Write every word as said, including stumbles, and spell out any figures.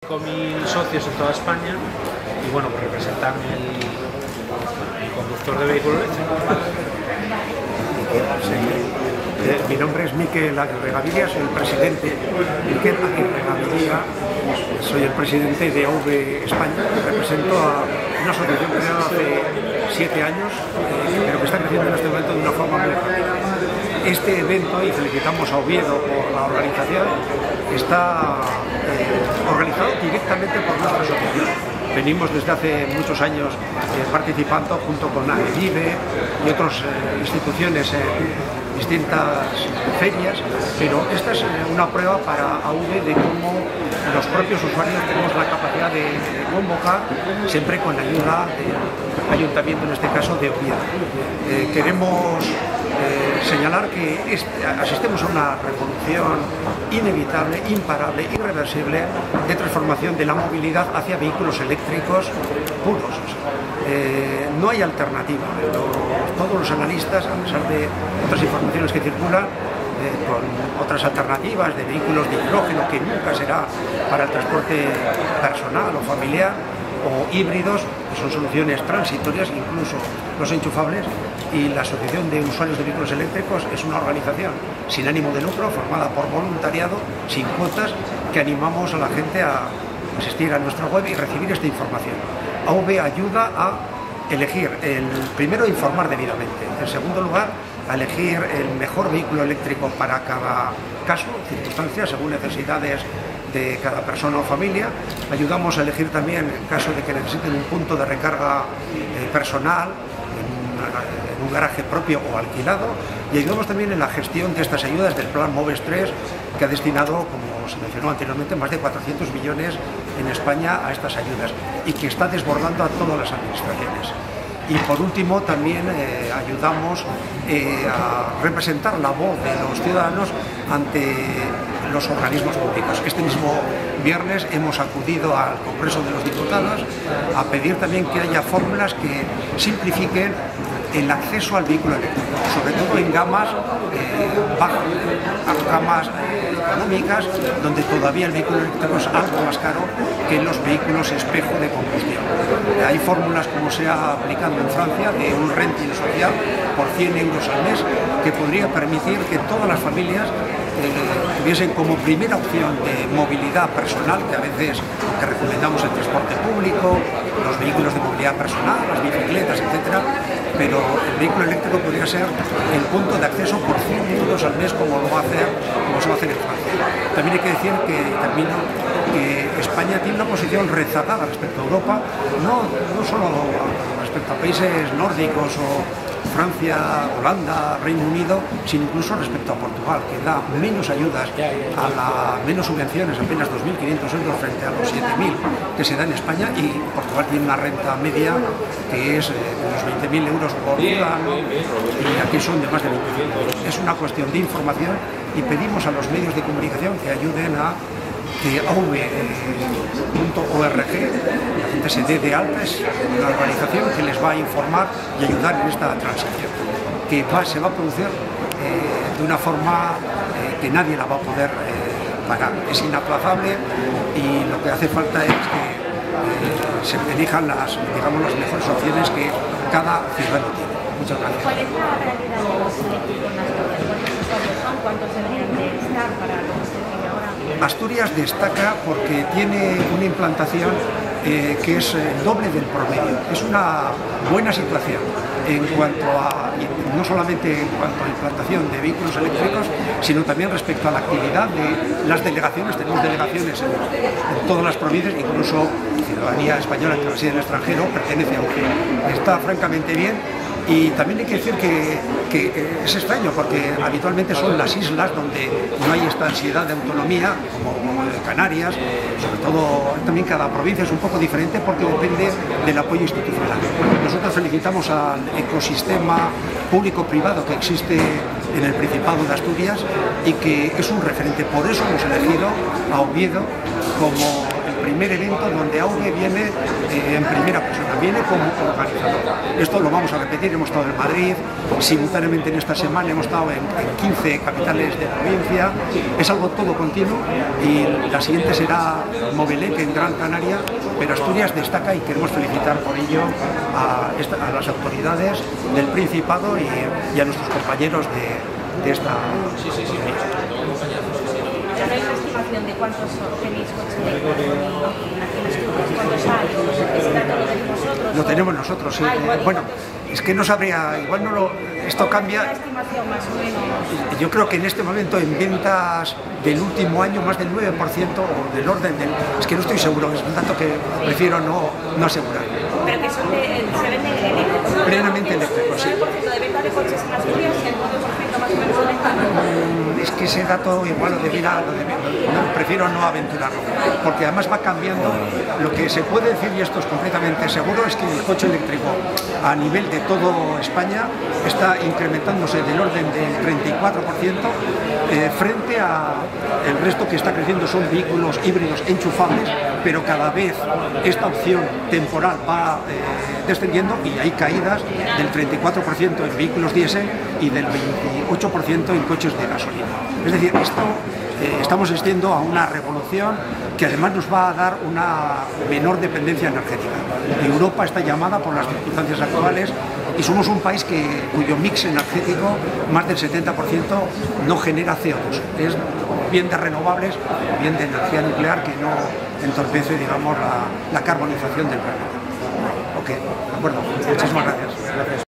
Con mil socios en toda España y bueno, pues representan el, el conductor de vehículo eléctrico. Sí. Mi nombre es Miquel Aguirre Gaviria, soy el presidente. Miquel Aguirre Gaviria, soy el presidente de A V España. Represento a una asociación creada hace siete años, eh, pero que está creciendo en este momento de una forma muy rápida. Este evento, y felicitamos a Oviedo por la organización, está eh, organizado directamente por nuestra asociación. Venimos desde hace muchos años eh, participando junto con AEVIVE y otras eh, instituciones en distintas ferias, pero esta es una prueba para A V de cómo los propios usuarios tenemos la capacidad de, de convocar, siempre con la ayuda del ayuntamiento, en este caso de Oviedo. Eh, queremos Eh, señalar que es, asistimos a una revolución inevitable, imparable, irreversible de transformación de la movilidad hacia vehículos eléctricos puros. Eh, no hay alternativa. Los, todos los analistas, a pesar de otras informaciones que circulan, eh, con otras alternativas de vehículos de hidrógeno, que nunca será para el transporte personal o familiar, o híbridos, que son soluciones transitorias, incluso los enchufables, y la Asociación de Usuarios de Vehículos Eléctricos es una organización sin ánimo de lucro, formada por voluntariado, sin cuotas, que animamos a la gente a asistir a nuestra web y recibir esta información. A V ayuda a elegir, el primero, informar debidamente, en segundo lugar, a elegir el mejor vehículo eléctrico para cada caso, circunstancias, según necesidades de cada persona o familia. Ayudamos a elegir también, en caso de que necesiten un punto de recarga eh, personal, en, una, en un garaje propio o alquilado, y ayudamos también en la gestión de estas ayudas del Plan MOVES tres, que ha destinado, como se mencionó anteriormente, más de cuatrocientos millones en España a estas ayudas, y que está desbordando a todas las administraciones. Y por último, también eh, ayudamos eh, a representar la voz de los ciudadanos ante los organismos públicos. Este mismo viernes hemos acudido al Congreso de los Diputados a pedir también que haya fórmulas que simplifiquen el acceso al vehículo eléctrico, sobre todo en gamas eh, bajas, gamas eh, económicas, donde todavía el vehículo eléctrico es algo más caro que los vehículos espejo de combustión. Eh, hay fórmulas, como se ha aplicado en Francia, de un renting social por cien euros al mes, que podría permitir que todas las familias Eh, tuviesen como primera opción de movilidad personal, que a veces que recomendamos el transporte público, los vehículos de movilidad personal, las bicicletas, etcétera, pero el vehículo eléctrico podría ser el punto de acceso por cien euros al mes, como lo va a hacer, como se va a hacer en Francia. También hay que decir que, termino, que España tiene una posición rezagada respecto a Europa, no, no solo respecto a países nórdicos o Francia, Holanda, Reino Unido, sino incluso respecto a Portugal, que da menos ayudas, a la, menos subvenciones, apenas dos mil quinientos euros frente a los siete mil que se da en España, y Portugal tiene una renta media que es de unos veinte mil euros por ciudadano, y aquí son de más de veinte mil euros. Es una cuestión de información, y pedimos a los medios de comunicación que ayuden a que A V punto org, la gente se dé de alta, es una organización que les va a informar y ayudar en esta transición, que va, se va a producir eh, de una forma eh, que nadie la va a poder eh, parar. Es inaplazable, y lo que hace falta es que eh, se elijan las, digamos, las mejores opciones que cada ciudadano tiene. Muchas gracias. ¿Cuál es la realidad de los eléctricos en Asturias? ¿Cuántos usuarios son? ¿Cuántos deberían de estar para lo que se tiene ahora? Asturias destaca porque tiene una implantación eh, que es el doble del promedio. Es una buena situación en cuanto a, no solamente en cuanto a implantación de vehículos eléctricos, sino también respecto a la actividad de las delegaciones. Tenemos delegaciones en, en todas las provincias, incluso ciudadanía española que reside en el extranjero pertenece a U G. Está francamente bien. Y también hay que decir que, que es extraño, porque habitualmente son las islas donde no hay esta ansiedad de autonomía, como Canarias, sobre todo también cada provincia es un poco diferente porque depende del apoyo institucional. Nosotros felicitamos al ecosistema público-privado que existe en el Principado de Asturias y que es un referente. Por eso hemos elegido a Oviedo como el primer evento donde A V viene eh, en primera persona, viene como organizador. Esto lo vamos a repetir, hemos estado en Madrid, simultáneamente en esta semana hemos estado en, en quince capitales de provincia, es algo todo continuo y la siguiente será Movelec en Gran Canaria, pero Asturias destaca y queremos felicitar por ello a, esta, a las autoridades del Principado y, y a nuestros compañeros de, de esta autonomía. ¿No hay una estimación de cuántos tenéis coches eléctricos aquí en Asturias? ¿Cuántos hay? ¿Ese dato lo tenéis vosotros? Lo tenemos nosotros, sí. Ah, igual, bueno, es que no sabría, igual no lo, esto cambia. ¿Una estimación más o menos? Yo creo que en este momento en ventas del último año más del nueve por ciento o del orden del... Es que no estoy seguro, es un dato que prefiero no, no asegurar. Pero que son de, se venden eléctricos. Plenamente eléctricos, sí. ¿nueve por ciento de venta de coches en Asturias y el nueve por ciento más o menos de venta? Es que ese dato igual lo debiera, lo debiera no, prefiero no aventurarlo, porque además va cambiando. Lo que se puede decir, y esto es completamente seguro, es que el coche eléctrico a nivel de todo España está incrementándose del orden del treinta y cuatro por ciento eh, frente a el resto que está creciendo son vehículos híbridos enchufables, pero cada vez esta opción temporal va eh, descendiendo y hay caídas del treinta y cuatro por ciento en vehículos diésel y del veintiocho por ciento en coches de gasolina. Es decir, esto eh, estamos asistiendo a una revolución que además nos va a dar una menor dependencia energética. Europa está llamada por las circunstancias actuales y somos un país que, cuyo mix energético, más del setenta por ciento, no genera C O dos. Es bien de renovables, bien de energía nuclear que no entorpece, digamos, la, la carbonización del planeta. Ok, de acuerdo. Muchísimas gracias. Gracias.